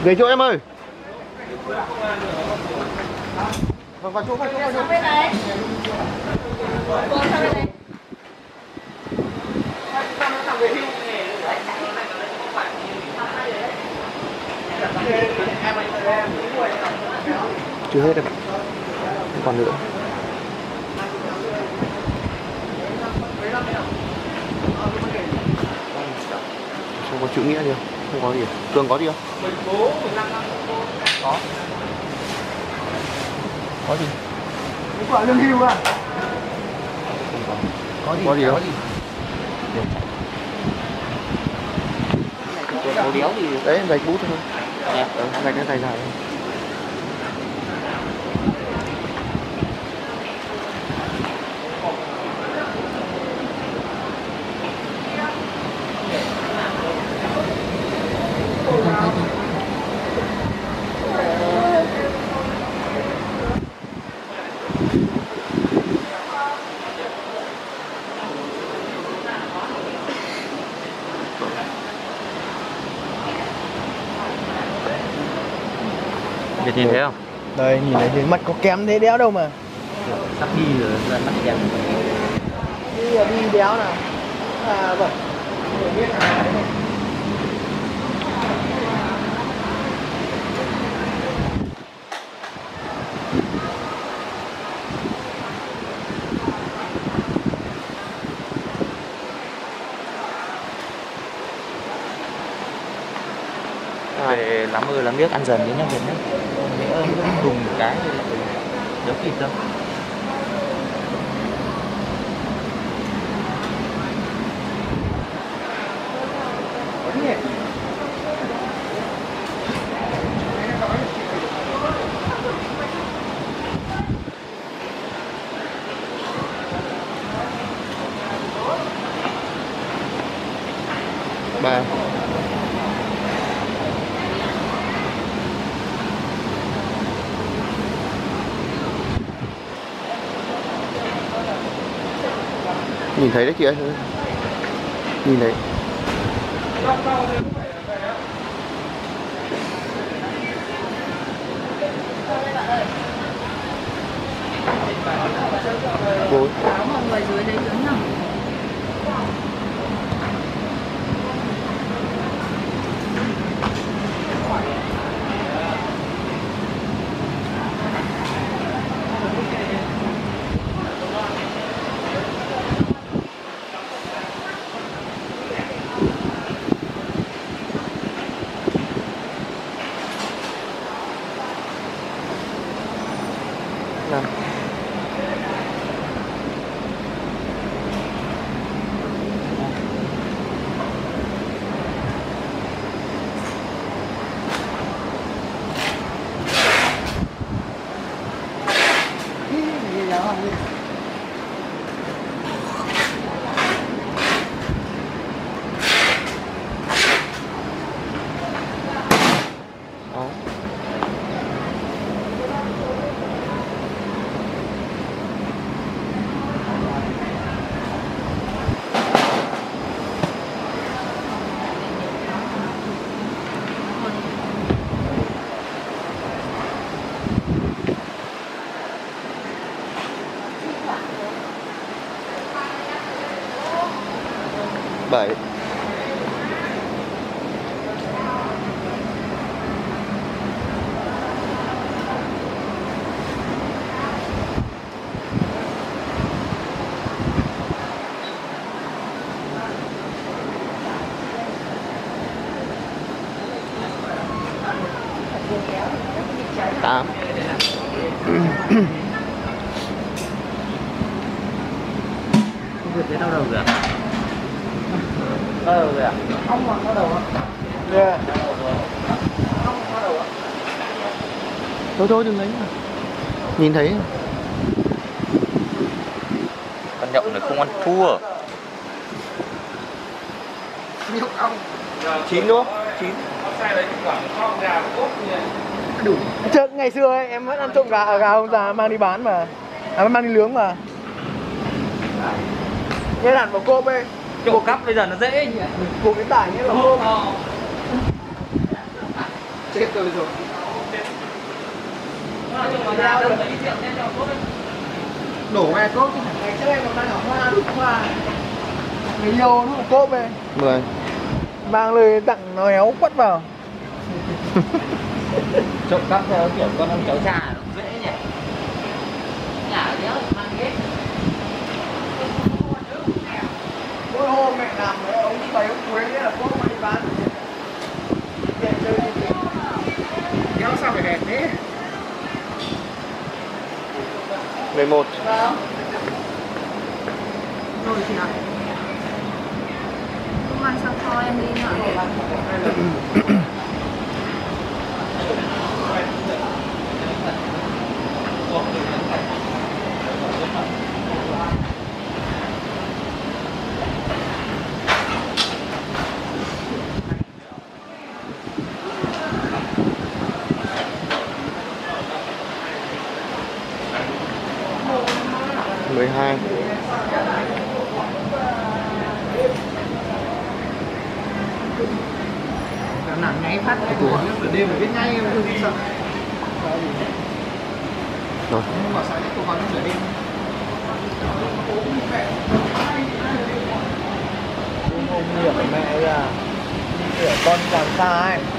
Về chỗ em ơi. Vào chỗ. Sang bên này. Cô sang bên này. Chưa hết đâu. Không còn nữa. Không có chữ nghĩa gì không? Không có gì. Cường có gì không? Có gì? Quả lương hưu à? Có gì không? Có đéo gì. Đấy, gạch bút thôi. Gạch nó dài dài. Việt nhìn thấy không? Đây, nhìn thấy mặt có kém thế đéo đâu mà. Sắp đi rồi, ra mắt kém. Đi đéo nào. À vâng. Về lắm ơi lắm biết ăn dần đến nhá Việt nhá. Nhỡ đùng một cái thì lại đỡ kịp đâu. Ba. Nhìn thấy đấy chị ơi. Nhìn thấy. Cô. Mọi người dưới đấy đứng nào. Nào. Đó. Bảy. Tám. Không Việt thấy đau đầu rồi à? Đau đầu rồi à? Ông mà có đầu á. Yeah. Thôi đừng lấy. Nhìn thấy. Con nhậu này không ăn thua. 9 đúng không? 9. Đủ. Trước ngày xưa ấy, em vẫn ăn trộm gà ông già mang đi bán mà. À mang đi nướng mà. Nghe hẳn vào cốp ấy. Trộm cắp bây giờ nó dễ nhỉ? Buộc cái tải như là cốp. chết tôi rồi. Đổ về cốt chứ ngày trước em còn đang ở hoa đút hoa người yêu nó cốt về 10. mang lời tặng nó éo quất vào. Trộm cắp theo kiểu con ông cháu già nó dễ nhỉ. Nhả đéo mang ghét. Mỗi hôm mẹ làm đấy ông bày ông cuối đấy là cốt mà đi bán. Đẹp chơi đi. Đéo sao phải đẹp thế. 11. Rồi chị ạ. Hôm mai sao thôi em đi nữa. 12. Nặng nháy phát cái của nó đêm phải biết ngay em không sợ. Rồi. Nhưng mà sáng của con nó trở đêm. Không hiểu mẹ ra. Hiểu con làm sao ấy.